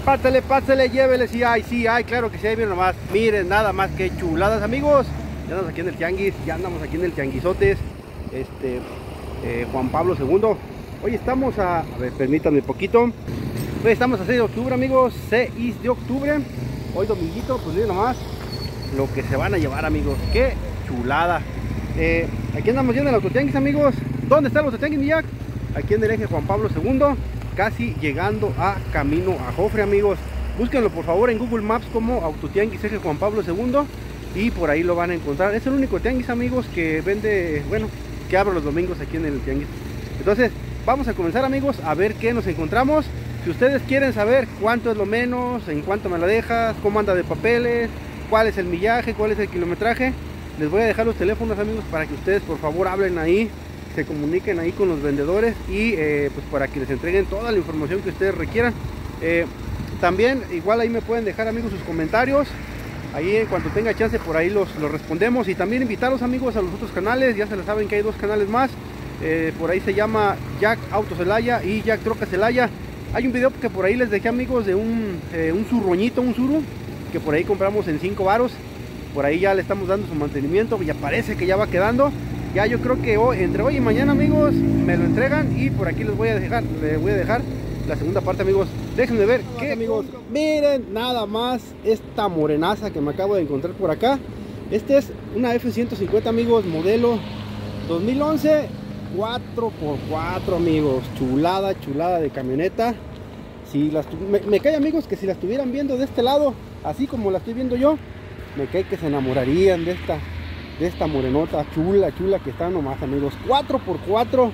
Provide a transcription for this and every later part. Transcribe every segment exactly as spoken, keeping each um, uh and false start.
Pásale, pásale, llévele, si hay, sí hay, claro que sí hay, miren nomás. Miren, nada más que chuladas, amigos. Ya andamos aquí en el tianguis, ya andamos aquí en el tianguisotes. Este, eh, Juan Pablo segundo. Hoy estamos a, a ver, permítanme un poquito. Hoy estamos a seis de octubre, amigos, seis de octubre. Hoy dominguito, pues miren nomás lo que se van a llevar, amigos. Qué chulada. Eh, aquí andamos yendo en el autotianguis, amigos. ¿Dónde está el autotianguis, mi Jack? Aquí en el eje Juan Pablo segundo, casi llegando a camino a Jofre, amigos. Búsquenlo por favor en Google Maps como autotianguis eje Juan Pablo segundo y por ahí lo van a encontrar. Es el único tianguis, amigos, que vende, bueno, que abre los domingos aquí en el tianguis. Entonces vamos a comenzar, amigos, a ver qué nos encontramos. Si ustedes quieren saber cuánto es lo menos, en cuánto me la dejas, cómo anda de papeles, cuál es el millaje, cuál es el kilometraje, les voy a dejar los teléfonos, amigos, para que ustedes por favor hablen ahí, se comuniquen ahí con los vendedores y eh, pues para que les entreguen toda la información que ustedes requieran. Eh, también igual ahí me pueden dejar, amigos, sus comentarios. Ahí en cuanto tenga chance por ahí los, los respondemos. Y también invitarlos, amigos, a los otros canales. Ya se les saben que hay dos canales más. Eh, por ahí se llama Jack Auto Celaya y Jack Troca Celaya. Hay un video que por ahí les dejé, amigos, de un, eh, un zurroñito, un suru, que por ahí compramos en cinco varos. Por ahí ya le estamos dando su mantenimiento. Ya parece que ya va quedando. Ya yo creo que hoy, entre hoy y mañana, amigos, me lo entregan. Y por aquí les voy a dejar, les voy a dejar la segunda parte, amigos. Déjenme ver qué, amigos. Miren nada más esta morenaza que me acabo de encontrar por acá. Este es una F ciento cincuenta, amigos, modelo dos mil once, cuatro por cuatro, amigos. Chulada, chulada de camioneta. Si las, me, me cae, amigos, que si la estuvieran viendo de este lado, así como la estoy viendo yo, me cae que se enamorarían de esta, de esta morenota chula, chula que está nomás, amigos. cuatro por cuatro.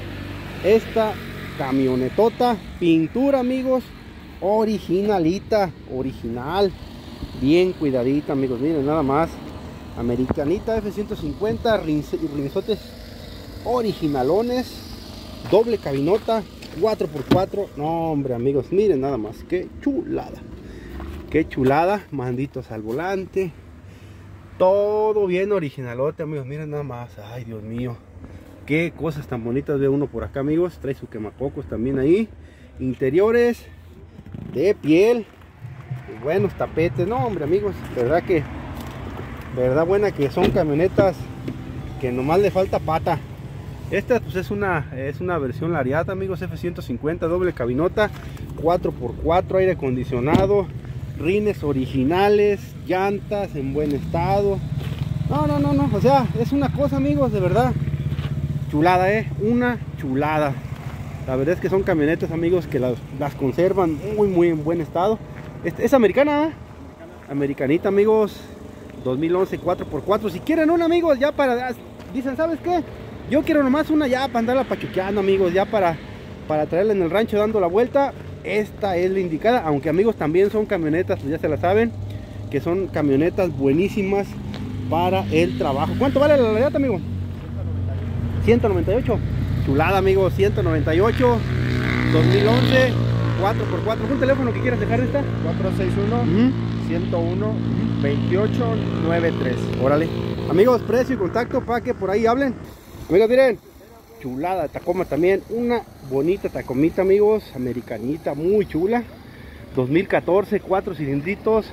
Esta camionetota, pintura, amigos, originalita, original, bien cuidadita, amigos. Miren nada más, americanita F ciento cincuenta, rinzotes originalones, doble cabinota, cuatro por cuatro. No, hombre, amigos, miren nada más, qué chulada, qué chulada. Manditos al volante, todo bien originalote, amigos. Miren nada más, ay, Dios mío, qué cosas tan bonitas ve uno por acá, amigos. Trae su quemacocos también ahí. Interiores de piel, y buenos tapetes. No, hombre, amigos, verdad que verdad buena que son camionetas que nomás le falta pata. Esta pues es una es una versión Lariata, amigos, F ciento cincuenta, doble cabinota, cuatro por cuatro, aire acondicionado, rines originales, llantas en buen estado. No, no, no, no, o sea, es una cosa, amigos, de verdad chulada, eh, una chulada. La verdad es que son camionetas, amigos, que las, las conservan muy, muy en buen estado. Este, es americana, ¿eh? Americanita, amigos, dos mil once, cuatro por cuatro. Si quieren una, amigos, ya para, dicen, ¿sabes qué? Yo quiero nomás una ya para andarla pachuqueando, amigos, ya para, para traerla en el rancho dando la vuelta. Esta es la indicada, aunque, amigos, también son camionetas, pues ya se la saben, que son camionetas buenísimas para el trabajo. ¿Cuánto vale la Lariata, amigo? ciento noventa y ocho. Chulada, amigos, ciento noventa y ocho, dos mil once, cuatro por cuatro. ¿Un teléfono que quieras dejar de esta? cuatro seis uno, ciento uno, veintiocho noventa y tres. Órale. Amigos, precio y contacto para que por ahí hablen. Amigos, miren, chulada, Tacoma también. Una bonita Tacomita, amigos, americanita, muy chula. dos mil catorce, cuatro cilindritos,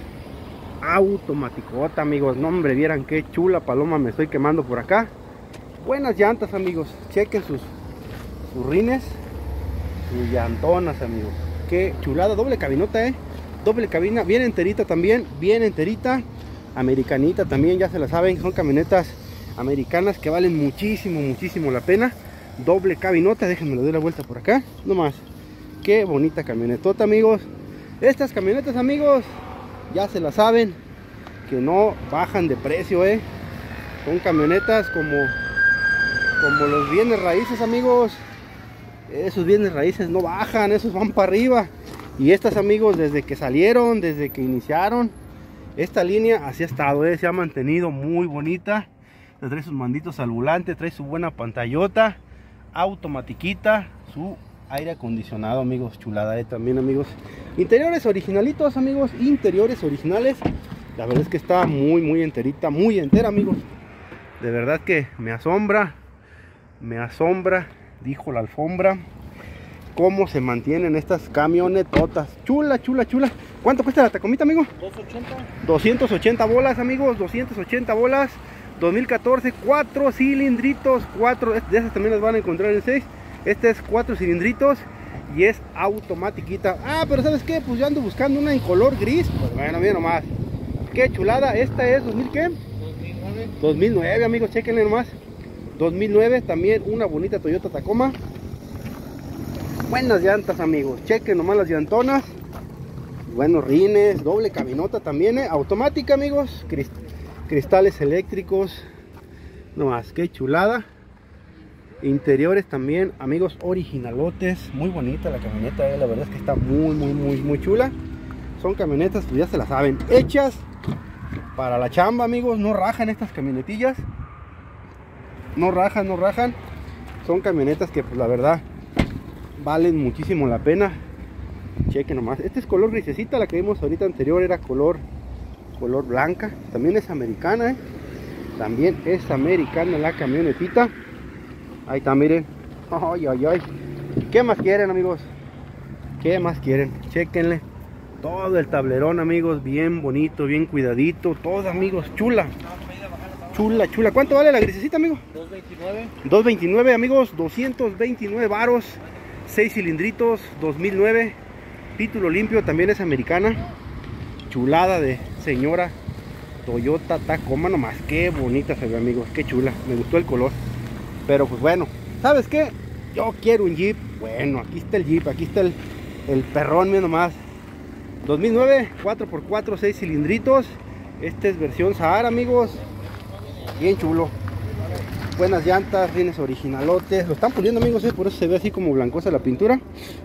automaticota, amigos. No, hombre, vieran qué chula paloma me estoy quemando por acá. Buenas llantas, amigos, chequen sus, sus rines, sus llantonas, amigos. Qué chulada, doble cabinota, eh, doble cabina, bien enterita también, bien enterita, americanita también, ya se la saben, son camionetas americanas que valen muchísimo, muchísimo la pena. Doble cabinota, déjenme le doy la vuelta por acá, nomás, qué bonita camionetota, amigos. Estas camionetas, amigos, ya se la saben, que no bajan de precio, eh, son camionetas como... como los bienes raíces, amigos. Esos bienes raíces no bajan, esos van para arriba. Y estas, amigos, desde que salieron, desde que iniciaron, esta línea así ha estado, ¿eh? Se ha mantenido muy bonita. Trae sus manditos al volante, trae su buena pantallota, automatiquita, su aire acondicionado, amigos. Chulada, ¿eh? También, amigos. Interiores originalitos, amigos. Interiores originales. La verdad es que está muy, muy enterita, muy entera, amigos. De verdad que me asombra. Me asombra, dijo la alfombra. cómo se mantienen estas camionetotas. Chula, chula, chula. ¿Cuánto cuesta la Tacomita, amigo? doscientos ochenta. doscientas ochenta bolas, amigos. doscientas ochenta bolas. dos mil catorce, cuatro cilindritos. cuatro, de esas también las van a encontrar en seis. Este es cuatro cilindritos y es automatiquita. Ah, pero ¿sabes qué? Pues yo ando buscando una en color gris. Pues bueno, miren nomás. Qué chulada. Esta es dos mil, ¿qué? dos mil nueve. dos mil nueve, amigos, chequenle nomás. dos mil nueve, también una bonita Toyota Tacoma. Buenas llantas, amigos, chequen nomás las llantonas. Buenos rines, doble caminota también, ¿eh? Automática, amigos. Crist cristales eléctricos. Nomás, qué chulada. Interiores también, amigos, originalotes. Muy bonita la camioneta, ¿eh? La verdad es que está muy, muy, muy, muy chula. Son camionetas, pues ya se las saben, hechas para la chamba, amigos. No rajan estas camionetillas. No rajan, no rajan. Son camionetas que, pues la verdad, valen muchísimo la pena. Chequen nomás. Este es color grisecita. La que vimos ahorita anterior era color color blanca. También es americana, ¿eh? También es americana la camionetita. Ahí está, miren. Ay, ay, ay. ¿Qué más quieren, amigos? ¿Qué más quieren? Chequenle. Todo el tablerón, amigos. Bien bonito, bien cuidadito. Todo, amigos. Chula. Chula, chula. ¿Cuánto vale la grisecita, amigo? doscientos veintinueve. doscientos veintinueve, amigos. doscientos veintinueve varos. seis cilindritos. dos mil nueve. Título limpio. También es americana. Chulada de señora Toyota Tacoma. Nomás. Qué bonita se ve, amigos. Qué chula. Me gustó el color. Pero pues bueno. ¿Sabes qué? Yo quiero un Jeep. Bueno, aquí está el Jeep. Aquí está el, el perrón, miren nomás. dos mil nueve. cuatro por cuatro. seis cilindritos. Este es versión Sahara, amigos. Bien chulo. Buenas llantas, rines originalotes. Lo están puliendo, amigos, ¿eh? Por eso se ve así como blancosa la pintura.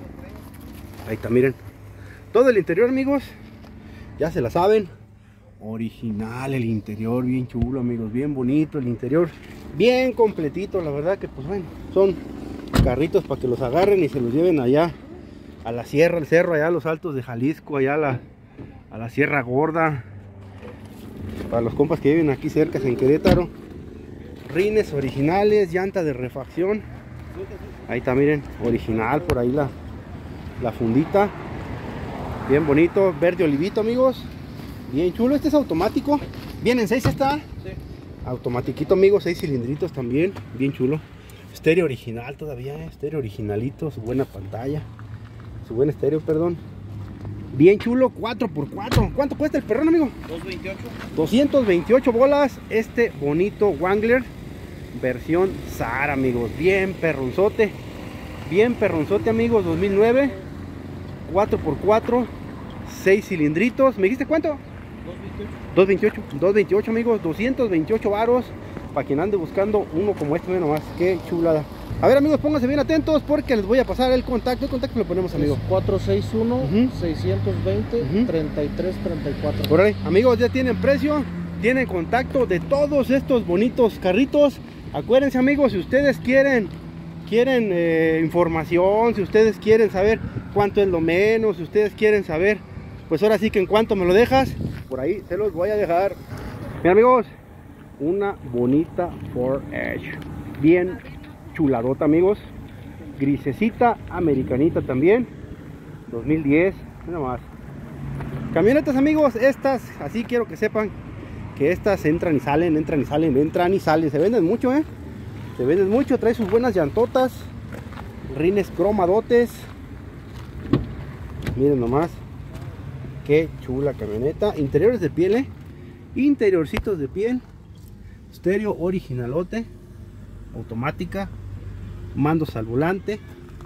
Ahí está, miren. Todo el interior, amigos, ya se la saben. Original el interior, bien chulo, amigos. Bien bonito el interior. Bien completito, la verdad que pues bueno. Son carritos para que los agarren y se los lleven allá a la sierra, al cerro, allá a los altos de Jalisco, allá a la, a la Sierra Gorda. Para los compas que viven aquí cerca en Querétaro. Rines originales, llanta de refacción. Ahí está, miren, original por ahí la, la fundita. Bien bonito, verde olivito, amigos. Bien chulo, este es automático. Viene en seis esta. Sí. Automatiquito, amigos, seis cilindritos también. Bien chulo. Estéreo original todavía, eh, estéreo originalito, su buena pantalla. Su buen estéreo, perdón. Bien chulo, cuatro por cuatro. ¿Cuánto cuesta el perrón, amigo? doscientos veintiocho. doscientas veintiocho bolas. Este bonito Wrangler versión Sahara, amigos. Bien perronzote. Bien perronzote, amigos. dos mil nueve. cuatro por cuatro. seis cilindritos. ¿Me dijiste cuánto? doscientos veintiocho. doscientos veintiocho, amigos. doscientos veintiocho varos. Para quien ande buscando uno como este, nomás. Qué chulada. A ver, amigos, pónganse bien atentos porque les voy a pasar el contacto. El contacto lo ponemos, amigos. cuatro seis uno, Ujú. seis dos cero, Ujú. treinta y tres treinta y cuatro. Por ahí, amigos, ya tienen precio, tienen contacto de todos estos bonitos carritos. Acuérdense, amigos, si ustedes quieren quieren eh, información, si ustedes quieren saber cuánto es lo menos, si ustedes quieren saber, pues ahora sí que en cuánto me lo dejas, por ahí se los voy a dejar. Bien, amigos, una bonita Ford Edge, bien chuladota, amigos, grisecita, americanita también, dos mil diez, nada más. Camionetas, amigos, estas, así quiero que sepan que estas entran y salen, entran y salen, entran y salen. Se venden mucho, eh. Se venden mucho, trae sus buenas llantotas, rines cromadotes. Miren nomás, qué chula camioneta. Interiores de piel, eh. Interiorcitos de piel. Estéreo originalote, automática, mandos al volante.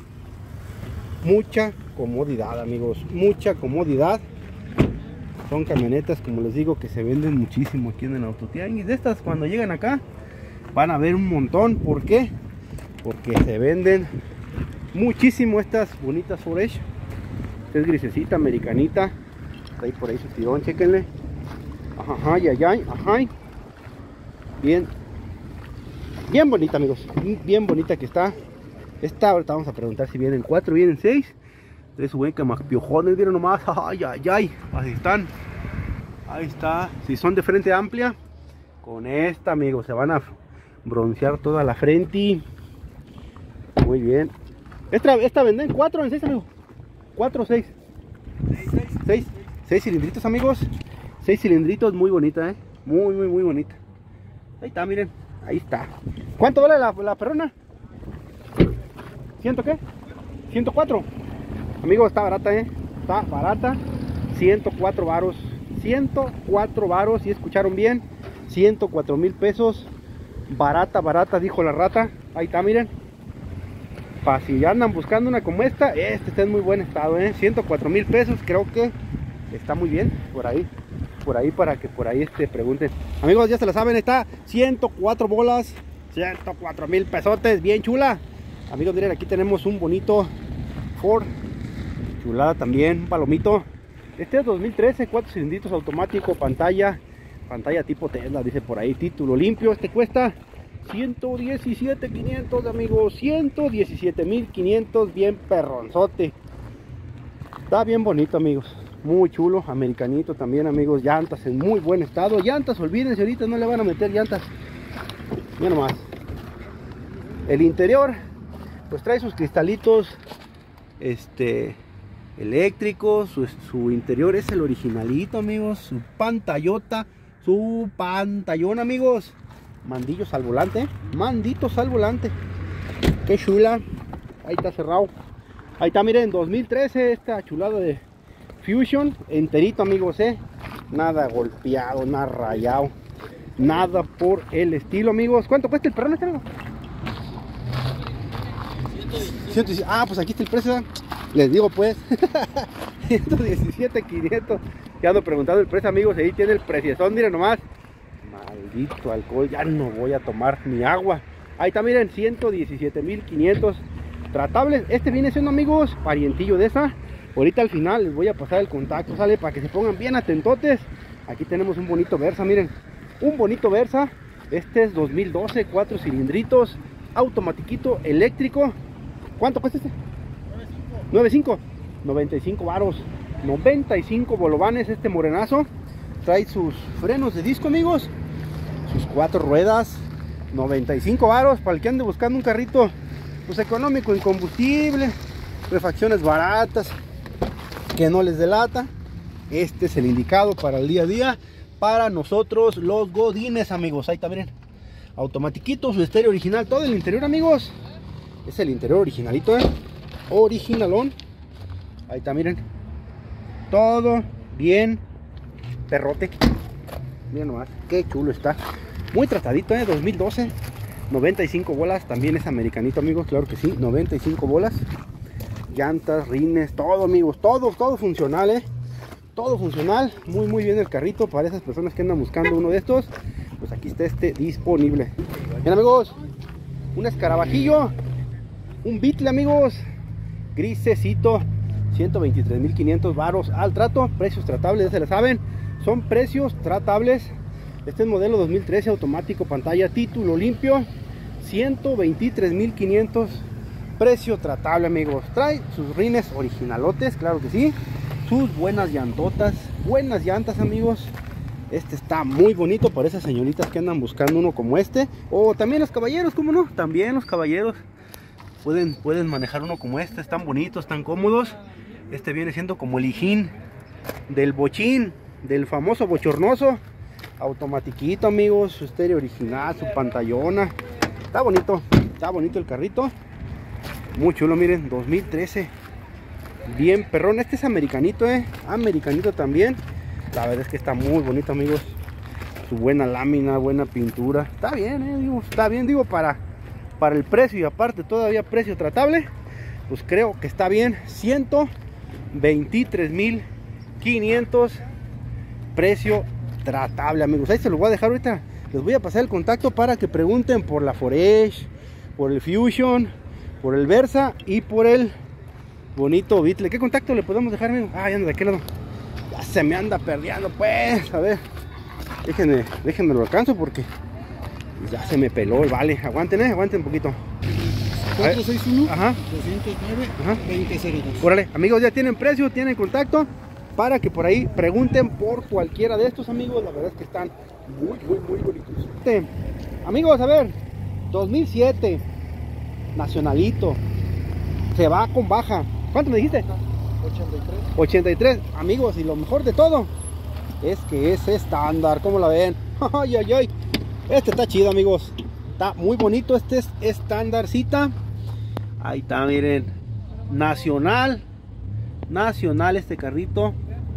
Mucha comodidad, amigos, mucha comodidad. Son camionetas, como les digo, que se venden muchísimo aquí en el Autotianguis. De estas, cuando llegan acá, van a ver un montón. ¿Por qué? Porque se venden muchísimo estas bonitas Ford Edge. Esta es grisecita, americanita. Está ahí por ahí su tirón, chequenle. Ajá, ay, ay, ay, ajá. Bien, bien bonita, amigos. Bien bonita que está. Esta, ahorita vamos a preguntar si vienen cuatro, vienen seis. Trae su buen camapiojones, vieron nomás. Ay, ay, ay. Así están. Ahí está. Si son de frente amplia, con esta, amigos, se van a broncear toda la frente. Muy bien. Esta, esta venden cuatro en seis, amigo. cuatro o seis. seis. seis cilindritos, amigos. seis cilindritos, muy bonita, eh. Muy, muy, muy bonita. Ahí está, miren. Ahí está. ¿Cuánto vale la, la perrona? ¿Ciento qué? ciento cuatro. Amigos, está barata, eh. Está barata. ciento cuatro varos. ciento cuatro varos. Si escucharon bien. ciento cuatro mil pesos. Barata, barata, dijo la rata. Ahí está, miren. Para si andan buscando una como esta, este está en muy buen estado, ¿eh? ciento cuatro mil pesos, creo que está muy bien. Por ahí, por ahí, para que por ahí este pregunten. Amigos, ya se la saben, está ciento cuatro bolas, ciento cuatro mil pesotes, bien chula. Amigos, miren, aquí tenemos un bonito Ford, chulada también, un palomito. Este es dos mil trece, cuatro cilindritos automático, pantalla, pantalla tipo Tesla, dice por ahí, título limpio. Este cuesta ciento diecisiete mil quinientos, amigos, ciento diecisiete mil quinientos, bien perronzote. Está bien bonito, amigos, muy chulo, americanito también, amigos. Llantas en muy buen estado, llantas, olvídense, ahorita no le van a meter llantas. Mira nomás. El interior, pues trae sus cristalitos este eléctricos, su, su interior es el originalito, amigos. Su pantallota, su pantallón, amigos. Mandillos al volante, manditos al volante. Qué chula. Ahí está cerrado. Ahí está, miren, dos mil trece, esta chulada de Fusion, enterito, amigos, eh. Nada golpeado, nada rayado, nada por el estilo, amigos. ¿Cuánto cuesta el perrón este, amigo? ciento diecisiete. Ah, pues aquí está el precio. Les digo, pues. ciento diecisiete mil quinientos. Ya ando preguntando el precio, amigos. Ahí tiene el preciosón, miren nomás. Maldito alcohol, ya no voy a tomar ni agua. Ahí está, miren, ciento diecisiete mil quinientos. Tratables. Este viene siendo, amigos, parientillo de esa. Ahorita al final les voy a pasar el contacto, sale, para que se pongan bien atentotes. Aquí tenemos un bonito Versa, miren. Un bonito Versa. Este es dos mil doce, cuatro cilindritos, automatiquito, eléctrico. ¿Cuánto cuesta este? noventa y cinco. noventa y cinco varos. noventa y cinco bolovanes este morenazo. Trae sus frenos de disco, amigos. Sus cuatro ruedas. noventa y cinco varos para el que ande buscando un carrito pues económico en combustible, refacciones baratas, que no les delata. Este es el indicado para el día a día, para nosotros los godines, amigos. Ahí está, miren, automatiquito, su estéreo original, todo el interior, amigos. Es el interior originalito, ¿eh? Originalón. Ahí está, miren, todo bien perrote. Miren nomás, qué chulo está. Muy tratadito, ¿eh? dos mil doce. noventa y cinco bolas, también es americanito, amigos, claro que sí. noventa y cinco bolas. Llantas, rines, todo, amigos, todo, todo funcional, ¿eh? Todo funcional. Muy, muy bien el carrito para esas personas que andan buscando uno de estos. Pues aquí está este disponible. Bien, amigos, un escarabajillo, un Beetle, amigos, grisecito, ciento veintitrés mil quinientos varos al trato. Precios tratables, ya se la saben, son precios tratables. Este es modelo dos mil trece, automático, pantalla, título limpio, ciento veintitrés mil quinientos, precio tratable, amigos. Trae sus rines originalotes, claro que sí, sus buenas llantotas, buenas llantas, amigos. Este está muy bonito para esas señoritas que andan buscando uno como este, o también los caballeros, ¿cómo no? También los caballeros pueden, pueden manejar uno como este, están bonitos, están cómodos. Este viene siendo como el hijín del bochín, del famoso bochornoso. Automatiquito, amigos, su estéreo original, su pantallona. Está bonito, está bonito el carrito. Muy chulo, miren, dos mil trece. Bien perrón, este es americanito, eh. Americanito también. La verdad es que está muy bonito, amigos. Su buena lámina, buena pintura. Está bien, eh, digo, está bien, digo, para, para el precio y aparte todavía precio tratable. Pues creo que está bien. ciento veintitrés mil quinientos. Precio tratable, amigos. Ahí se los voy a dejar ahorita. Les voy a pasar el contacto para que pregunten por la Forage, por el Fusion, por el Versa y por el bonito Beetle. ¿Qué contacto le podemos dejar, amigo? Ah, ya anda de aquel lado. Ya se me anda perdiendo, pues. A ver, déjenme, déjenme lo alcanzo porque ya se me peló el vale. Aguanten, eh, aguanten un poquito. cuatro seis uno, ajá, doscientos nueve, veinte cero dos. Órale, amigos, ya tienen precio, tienen contacto para que por ahí pregunten por cualquiera de estos, amigos. La verdad es que están muy, muy, muy bonitos. Este, amigos, a ver, dos mil siete, nacionalito, se va con baja. ¿Cuánto me dijiste? ochenta y tres. ochenta y tres, amigos, y lo mejor de todo es que es estándar, ¿cómo la ven? Ay, ay, ay. Este está chido, amigos. Está muy bonito, este es estándarcita. Ahí está, miren. Nacional. Nacional este carrito.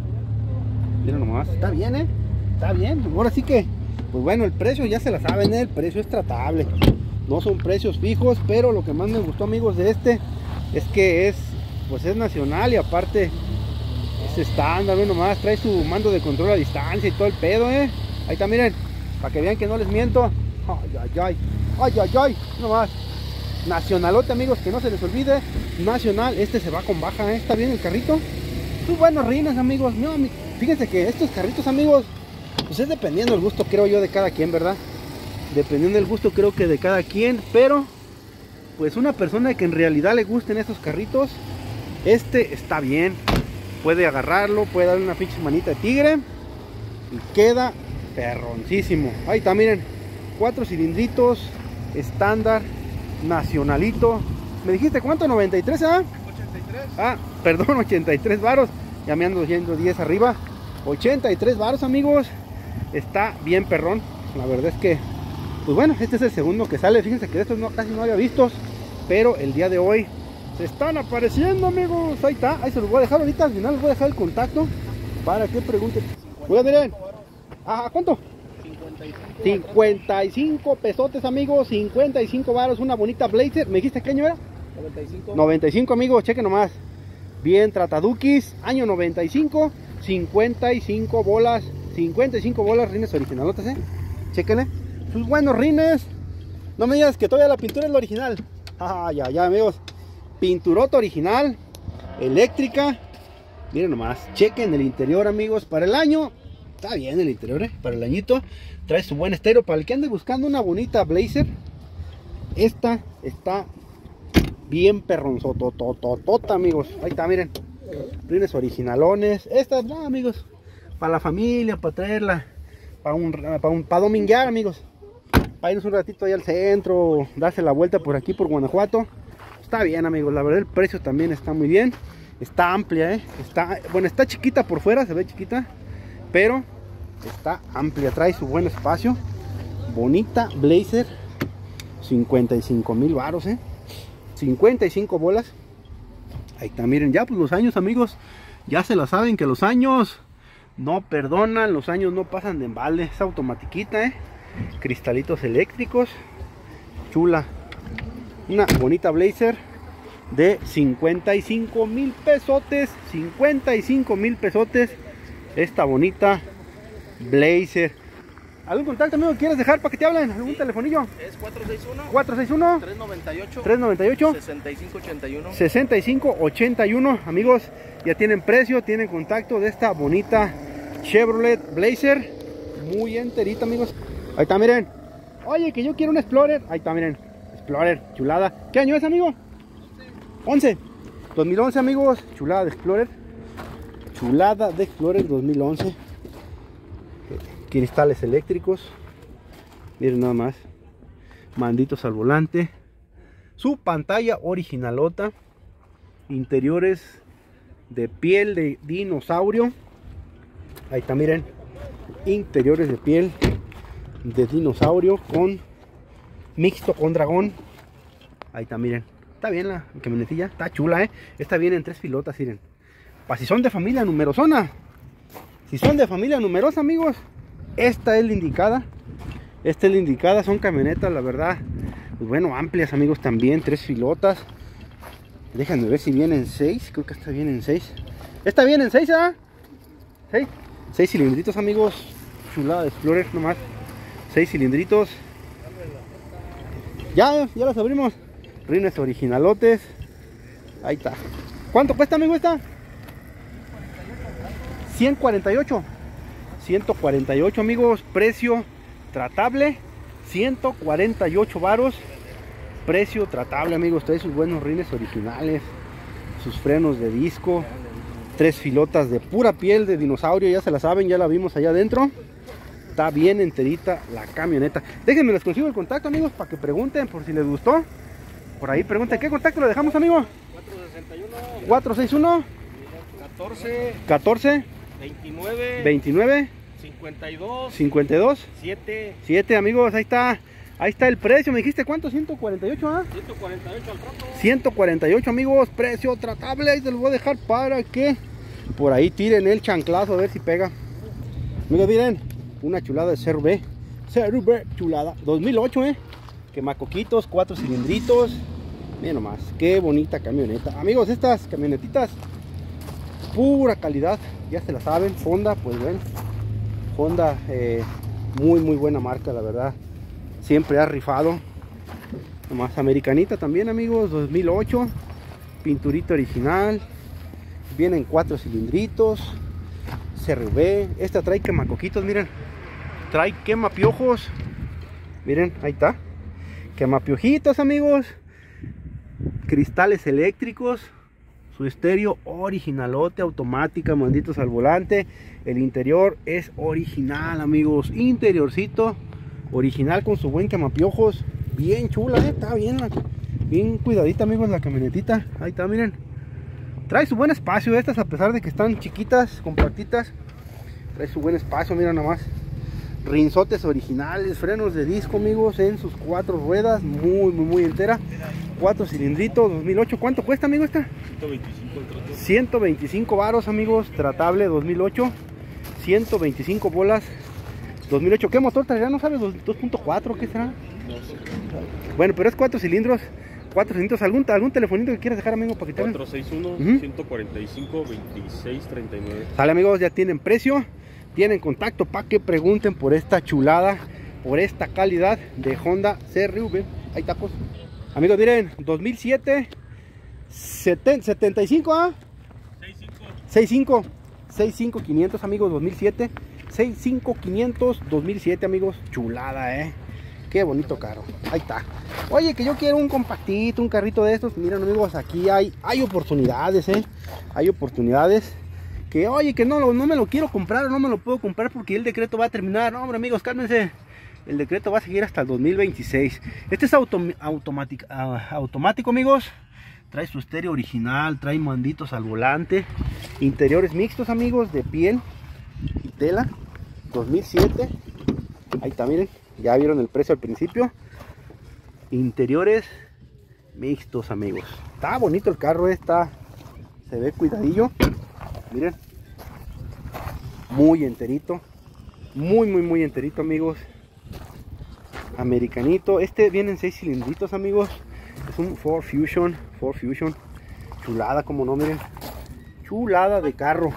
Miren nomás, está bien, ¿eh? Está bien. Ahora sí que, pues bueno, el precio ya se la saben, ¿eh? El precio es tratable. No son precios fijos, pero lo que más me gustó, amigos, de este es que es, pues es nacional y aparte es estándar, miren nomás, trae su mando de control a distancia y todo el pedo, ¿eh? Ahí está, miren, para que vean que no les miento. Ay, ay, ay, ay, ay, ay, nomás. Nacionalote, amigos, que no se les olvide. Nacional, este se va con baja, ¿eh? Está bien el carrito. Muy buenos rines, amigos. No, fíjense que estos carritos, amigos, pues es dependiendo del gusto, creo yo, de cada quien, ¿verdad? Dependiendo del gusto, creo que de cada quien. Pero, pues una persona que en realidad le gusten estos carritos, este está bien. Puede agarrarlo, puede darle una pinche manita de tigre y queda perroncísimo. Ahí está, miren, cuatro cilindritos, estándar, nacionalito. ¿Me dijiste cuánto? ¿noventa y tres, ah? ochenta y tres. Ah, perdón, ochenta y tres varos. Ya me ando yendo diez arriba. ochenta y tres varos, amigos. Está bien perrón. La verdad es que, pues bueno, este es el segundo que sale. Fíjense que de estos no, casi no había vistos, pero el día de hoy se están apareciendo, amigos. Ahí está, ahí se los voy a dejar ahorita. Al final les voy a dejar el contacto para que pregunten. Oigan, miren. ¿A cuánto? cincuenta y cinco pesotes, amigos. cincuenta y cinco varos, una bonita Blazer. ¿Me dijiste qué año era? noventa y cinco. noventa y cinco, amigos, chequen nomás. Bien tratadukis, año noventa y cinco. cincuenta y cinco bolas. cincuenta y cinco bolas, rines originalotes, eh. Chequenle. Sus buenos rines. No me digas que todavía la pintura es la original. Ay, ay, ay, amigos. Pinturota original. Eléctrica. Miren nomás. Chequen el interior, amigos. Para el año. Está bien el interior, eh. Para el añito. Trae su buen estéreo. Para el que ande buscando una bonita Blazer, esta está bien perronzotototota, amigos. Ahí está, miren. Rines originalones. Estas, no, amigos. Para la familia, para traerla. Para un, para un, para dominguear, amigos. Para irnos un ratito ahí al centro. Darse la vuelta por aquí, por Guanajuato. Está bien, amigos. La verdad, el precio también está muy bien. Está amplia, eh. Está, bueno, está chiquita por fuera, se ve chiquita. Pero está amplia, trae su buen espacio. Bonita Blazer. cincuenta y cinco mil varos, eh. cincuenta y cinco bolas. Ahí está, miren, ya pues los años, amigos, ya se la saben que los años no perdonan, los años no pasan de embalde. Es automatiquita, eh. Cristalitos eléctricos. Chula. Una bonita Blazer de cincuenta y cinco mil pesotes. cincuenta y cinco mil pesotes. Esta bonita Blazer. ¿Algún contacto, amigo, que quieres dejar para que te hablen? ¿Algún telefonillo? Es cuatro seis uno, cuatro seis uno, tres noventa y ocho, tres noventa y ocho, sesenta y cinco ochenta y uno. sesenta y cinco ochenta y uno. Amigos, ya tienen precio, tienen contacto de esta bonita Chevrolet Blazer. Muy enterita, amigos. Ahí está, miren. Oye, que yo quiero un Explorer. Ahí está, miren. Explorer, chulada. ¿Qué año es, amigo? once. dos mil once, amigos. Chulada de Explorer. Chulada de Explorer dos mil once. Cristales eléctricos. Miren nada más. Manditos al volante. Su pantalla originalota. Interiores de piel de dinosaurio. Ahí está, miren. Interiores de piel de dinosaurio con mixto con dragón. Ahí está, miren. Está bien la camionetilla. Está chula, eh. Esta viene en tres pilotas, miren. Para si son de familia numerosona. Si son de familia numerosa, amigos, esta es la indicada. Esta es la indicada. Son camionetas, la verdad, pues bueno, amplias, amigos, también. Tres filotas. Déjenme ver si vienen seis. Creo que esta viene en seis. Esta viene en seis, ¿ah? ¿Seis? Seis cilindritos, amigos. Chulada de Explorer, nomás. Seis cilindritos. Ya, ya las abrimos. Rines originalotes. Ahí está. ¿Cuánto cuesta, amigo, esta? ciento cuarenta y ocho. ciento cuarenta y ocho, amigos. Precio tratable. ciento cuarenta y ocho varos. Precio tratable, amigos. Trae sus buenos rines originales. Sus frenos de disco. Tres filotas de pura piel de dinosaurio. Ya se la saben, ya la vimos allá adentro. Está bien enterita la camioneta. Déjenme les consigo el contacto, amigos, para que pregunten por si les gustó. Por ahí pregunten. ¿Qué contacto le dejamos, amigo? cuatro cuatro seis uno, catorce, catorce, veintinueve, veintinueve, cincuenta y dos, cincuenta y dos, siete, siete, amigos. Ahí está. Ahí está el precio. ¿Me dijiste cuánto? ciento cuarenta y ocho, ¿ah? ciento cuarenta y ocho al trato. ciento cuarenta y ocho, amigos. Precio tratable. Ahí se los voy a dejar para que por ahí tiren el chanclazo a ver si pega. Amigos, miren. Una chulada de C R V. C R V chulada. dos mil ocho, ¿eh? Quemacoquitos, cuatro cilindritos. Miren nomás. Qué bonita camioneta. Amigos, estas camionetitas. Pura calidad. Ya se la saben. Honda, pues bueno. Honda, eh, muy, muy buena marca, la verdad. Siempre ha rifado. Nomás americanita también, amigos. dos mil ocho. Pinturita original. Vienen cuatro cilindritos. C R V. Esta trae quemacoquitos, miren. Trae quemapiojos. Miren, ahí está. Quemapiojitos, amigos. Cristales eléctricos. Su estéreo originalote, automática, manditos al volante. El interior es original, amigos. Interiorcito original con su buen quemapiojos. Bien chula, ¿eh? Está bien, bien cuidadita, amigos, la camionetita. Ahí está, miren. Trae su buen espacio estas, a pesar de que están chiquitas, compactitas. Trae su buen espacio, miren nomás. Rinzotes originales, frenos de disco, amigos, en sus cuatro ruedas. Muy, muy, muy entera. Cuatro cilindritos, dos mil ocho. ¿Cuánto cuesta, amigo, esta? ciento veinticinco el trato. ciento veinticinco varos, amigos. Tratable, dos mil ocho. ciento veinticinco bolas. dos mil ocho. ¿Qué motor traerá? ¿No sabes? dos punto cuatro, ¿qué será? No sé. Bueno, pero es cuatro cilindros. Cuatro cilindros. ¿Algún, algún telefonito que quieras dejar, amigo, para que te cuatro seis uno, Uh-huh. ciento cuarenta y cinco, veintiséis treinta y nueve. Sale, amigos, ya tienen precio. Tienen contacto para que pregunten por esta chulada, por esta calidad de Honda C R V. Ahí está, pues. Amigos, miren, dos mil siete, setenta y cinco, ¿ah? sesenta y cinco. sesenta y cinco quinientos, amigos, dos mil siete. sesenta y cinco quinientos, dos mil siete, amigos. Chulada, eh. Qué bonito carro. Ahí está. Oye, que yo quiero un compactito, un carrito de estos. Miren, amigos, aquí hay, hay oportunidades, eh. Hay oportunidades. Que, oye, que no, no me lo quiero comprar, no me lo puedo comprar porque el decreto va a terminar. No, hombre, amigos, cálmense. El decreto va a seguir hasta el dos mil veintiséis. Este es auto, automático, uh, automático, amigos. Trae su estéreo original, trae manditos al volante. Interiores mixtos, amigos, de piel y tela. dos mil siete. Ahí está, miren. Ya vieron el precio al principio. Interiores mixtos, amigos. Está bonito el carro, está. Se ve cuidadillo. Miren. Muy enterito. Muy, muy, muy enterito, amigos. Americanito. Este viene en seis cilindritos, amigos. Es un Ford Fusion. Ford Fusion. Chulada, como no, miren. Chulada de carro.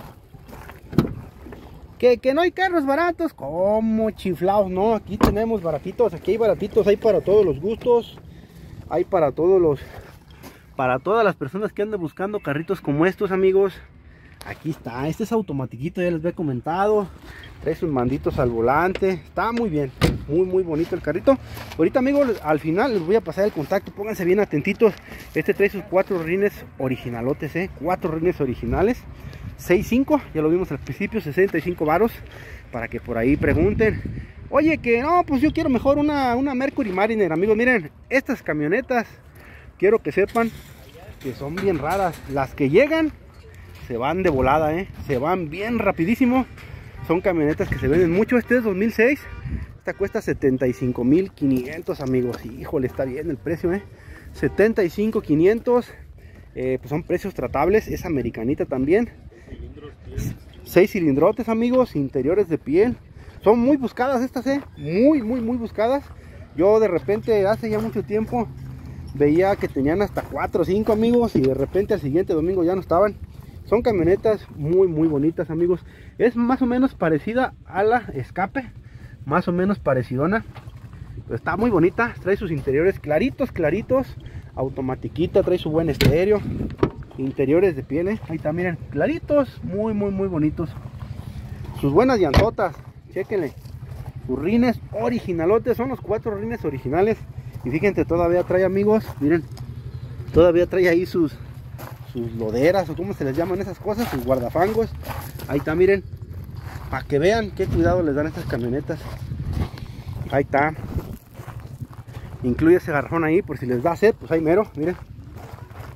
Que, que no hay carros baratos. Como chiflados, no. Aquí tenemos baratitos. Aquí hay baratitos. Hay para todos los gustos. Hay para todos los. Para todas las personas que andan buscando carritos como estos, amigos. Aquí está, este es automatiquito, ya les había comentado. Trae sus manditos al volante. Está muy bien, muy muy bonito el carrito. Ahorita, amigos, al final les voy a pasar el contacto. Pónganse bien atentitos. Este trae sus cuatro rines originalotes, eh. Cuatro rines originales. seis cinco, ya lo vimos al principio, sesenta y cinco varos. Para que por ahí pregunten. Oye, que no, pues yo quiero mejor una, una Mercury Mariner, amigos. Miren, estas camionetas, quiero que sepan que son bien raras. Las que llegan se van de volada, eh. Se van bien rapidísimo. Son camionetas que se venden mucho. Este es dos mil seis. Esta cuesta setenta y cinco mil quinientos, amigos. Híjole, está bien el precio, eh. setenta y cinco mil quinientos. Eh, pues son precios tratables. Es americanita también. seis cilindrotes, amigos. Interiores de piel. Son muy buscadas estas, eh. Muy, muy, muy buscadas. Yo de repente, hace ya mucho tiempo, veía que tenían hasta cuatro o cinco, amigos. Y de repente al siguiente domingo ya no estaban. Son camionetas muy muy bonitas, amigos. Es más o menos parecida a la Escape. Más o menos parecidona. Pero está muy bonita. Trae sus interiores claritos, claritos. Automatiquita, trae su buen estéreo. Interiores de piel, ¿eh? Ahí está, miren. Claritos, muy muy muy bonitos. Sus buenas llantotas. Chéquenle. Sus rines originalotes. Son los cuatro rines originales. Y fíjense, todavía trae, amigos. Miren. Todavía trae ahí sus... sus loderas, o como se les llaman esas cosas, sus guardafangos. Ahí está, miren, para que vean qué cuidado les dan estas camionetas. Ahí está. Incluye ese garrafón ahí por si les da sed, pues ahí mero, miren.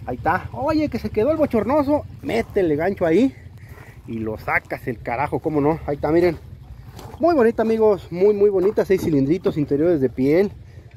Ahí está. Oye, que se quedó el bochornoso. Métele gancho ahí. Y lo sacas el carajo, cómo no. Ahí está, miren. Muy bonita, amigos. Muy, muy bonita. Seis cilindritos interiores de piel.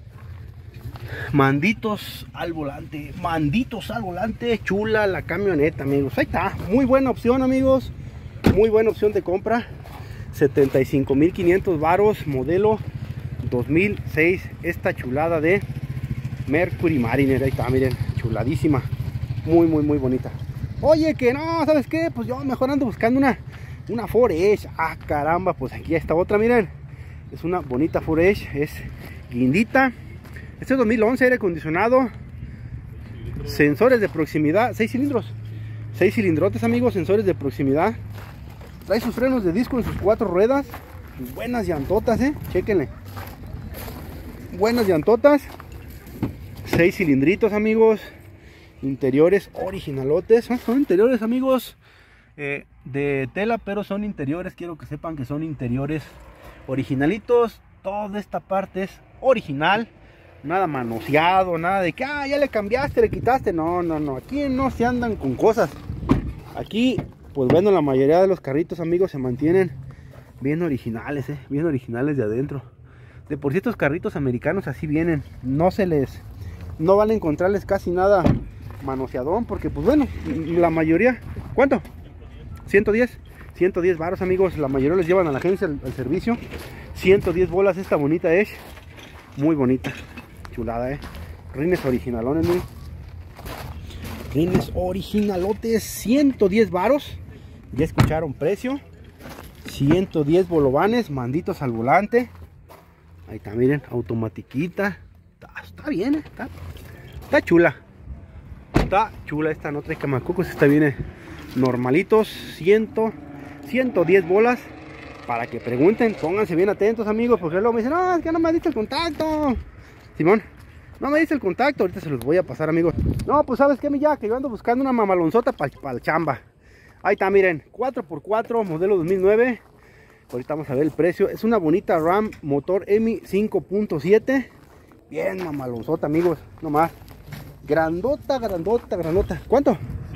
Manditos al volante. Manditos al volante. Chula la camioneta, amigos. Ahí está. Muy buena opción, amigos. Muy buena opción de compra. setenta y cinco mil quinientos varos. Modelo dos mil seis. Esta chulada de Mercury Mariner. Ahí está, miren. Chuladísima. Muy, muy, muy bonita. Oye, que no, ¿sabes qué? Pues yo mejor ando buscando una, una Ford Edge. Ah, caramba, pues aquí está otra, miren. Es una bonita Ford Edge, es guindita. Este es dos mil once, aire acondicionado. Sensores de proximidad, seis cilindros. seis cilindrotes, amigos, sensores de proximidad. Trae sus frenos de disco en sus cuatro ruedas. Buenas llantotas, eh, chéquenle. Buenas llantotas. seis cilindritos, amigos. Interiores originalotes, son, son interiores, amigos, eh, de tela, pero son interiores, quiero que sepan que son interiores originalitos. Toda esta parte es original, nada manoseado, nada de que ah, ya le cambiaste, le quitaste. No, no, no, aquí no se andan con cosas. Aquí, pues bueno, la mayoría de los carritos, amigos, se mantienen bien originales, eh, bien originales de adentro. De por sí estos carritos americanos así vienen, no se les, no van a encontrarles casi nada manoseadón, porque pues bueno, la mayoría, ¿cuánto? ciento diez, ciento diez varos, amigos, la mayoría les llevan a la agencia al, al servicio. Ciento diez bolas esta bonita es, muy bonita, chulada, eh, rines originalones, miren. Rines originalotes, ciento diez varos, ya escucharon precio, ciento diez bolovanes, manditos al volante. Ahí está, miren, automatiquita, está, está bien, eh, está, está chula. Está chula esta, no trae camacucos, esta viene normalitos, cien, ciento diez bolas. Para que pregunten, pónganse bien atentos, amigos, porque luego me dicen, no, es que no me diste el contacto. Simón, no me diste el contacto, ahorita se los voy a pasar, amigos. No, pues sabes que mi ya, que yo ando buscando una mamalonzota para pa el chamba. Ahí está, miren, cuatro por cuatro, modelo dos mil nueve. Ahorita vamos a ver el precio. Es una bonita Ram, motor M I cinco punto siete. Bien mamalonzota, amigos, nomás. Grandota, grandota, grandota. ¿Cuánto?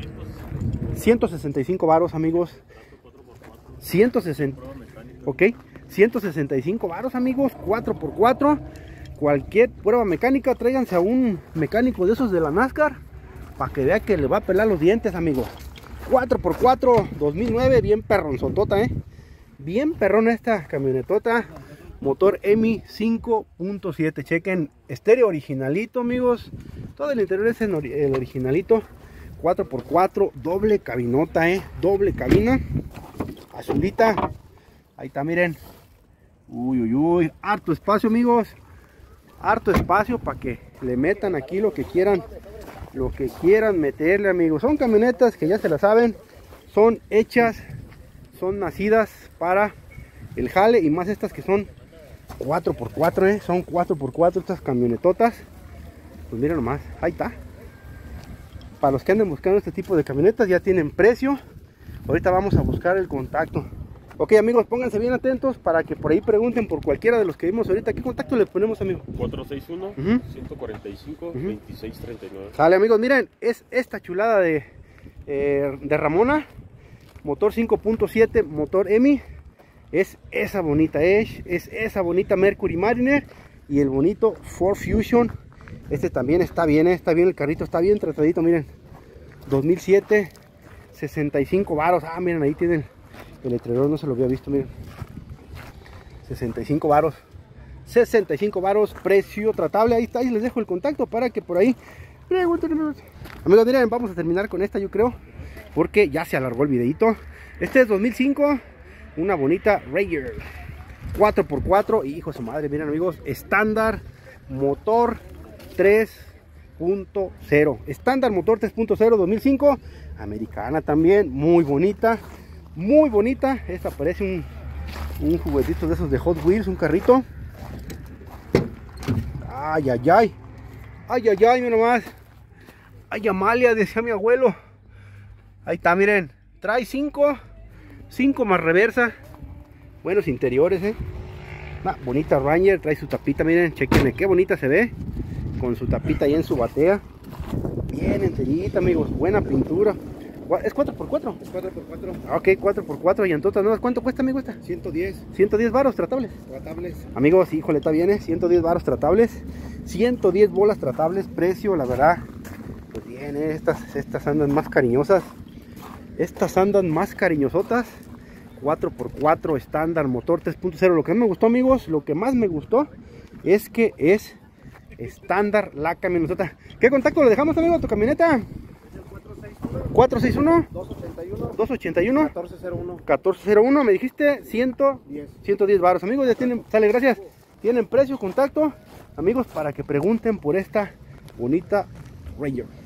ciento sesenta y cinco varos, amigos. ciento sesenta. Ok. ciento sesenta y cinco varos, amigos. cuatro por cuatro. Cualquier prueba mecánica, tráiganse a un mecánico de esos de la NASCAR para que vea que le va a pelar los dientes, amigos. cuatro por cuatro, dos mil nueve. Bien perronzotota, eh. Bien perrona esta camionetota. Motor M I cinco punto siete. Chequen, estéreo originalito, amigos. Todo el interior es el originalito. cuatro por cuatro, doble cabinota, eh. Doble cabina. Azulita. Ahí está, miren. Uy, uy, uy. Harto espacio, amigos. Harto espacio para que le metan aquí lo que quieran. Lo que quieran meterle, amigos. Son camionetas que ya se la saben. Son hechas, son nacidas para el jale. Y más estas que son cuatro por cuatro, eh. Son cuatro por cuatro estas camionetotas. Pues miren nomás, ahí está. Para los que anden buscando este tipo de camionetas, ya tienen precio. Ahorita vamos a buscar el contacto. Ok, amigos, pónganse bien atentos para que por ahí pregunten por cualquiera de los que vimos ahorita. ¿Qué contacto le ponemos, amigo? cuatro seis uno, Uh-huh. ciento cuarenta y cinco, Uh-huh. veintiséis treinta y nueve. Sale, amigos, miren, es esta chulada de, eh, de Ramona. Motor cinco punto siete, motor M I. Es esa bonita Edge, es esa bonita Mercury Mariner. Y el bonito Ford Fusion. Este también está bien, eh, está bien el carrito, está bien tratadito, miren. dos mil siete, sesenta y cinco varos. Ah, miren, ahí tienen el letrero, no se lo había visto, miren. sesenta y cinco varos. sesenta y cinco varos, precio tratable. Ahí está, ahí les dejo el contacto para que por ahí pregunten. Amigos, miren, vamos a terminar con esta, yo creo, porque ya se alargó el videito. Este es dos mil cinco, una bonita Ranger cuatro por cuatro, hijo de su madre, miren, amigos, estándar, motor tres punto cero, estándar motor tres punto cero, dos mil cinco, americana también, muy bonita, muy bonita. Esta parece un, un juguetito de esos de Hot Wheels, un carrito. Ay, ay, ay, ay, ay, ay, mira nomás. Ay, Amalia, decía mi abuelo. Ahí está, miren, trae cinco, cinco más reversa, buenos interiores, eh. Una bonita Ranger, trae su tapita, miren, chequenle qué bonita se ve, con su tapita ahí en su batea. bien enterita, amigos. Buena pintura. ¿Es cuatro por cuatro? Es cuatro por cuatro. Ah, ok, cuatro por cuatro y llantotas nuevas. ¿Cuánto cuesta, amigo, esta? ciento diez. ciento diez varos tratables. Tratables. Amigos, híjole, está bien, ¿eh? ciento diez varos tratables. ciento diez bolas tratables. Precio, la verdad. Pues bien, ¿eh? Estas, estas andan más cariñosas. Estas andan más cariñosotas. cuatro por cuatro estándar, motor tres punto cero. Lo que más me gustó, amigos, lo que más me gustó es que es estándar la camioneta. ¿Qué contacto le dejamos, amigo, a tu camioneta? cuatro seis uno, dos ochenta y uno, dos ochenta y uno, catorce cero uno. catorce cero uno. Me dijiste ciento diez. ciento diez baros. Amigos, ya tienen, sale, gracias. Tienen precio, contacto, amigos, para que pregunten por esta bonita Ranger.